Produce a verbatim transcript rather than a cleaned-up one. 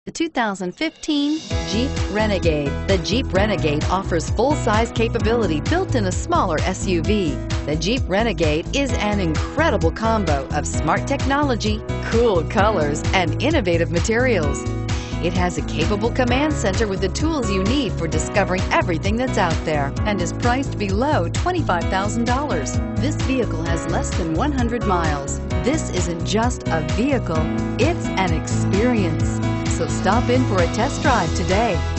The two thousand fifteen Jeep Renegade. The Jeep Renegade offers full-size capability built in a smaller S U V. The Jeep Renegade is an incredible combo of smart technology, cool colors, and innovative materials. It has a capable command center with the tools you need for discovering everything that's out there, and is priced below twenty-five thousand dollars. This vehicle has less than one hundred miles. This isn't just a vehicle, it's an experience. So stop in for a test drive today.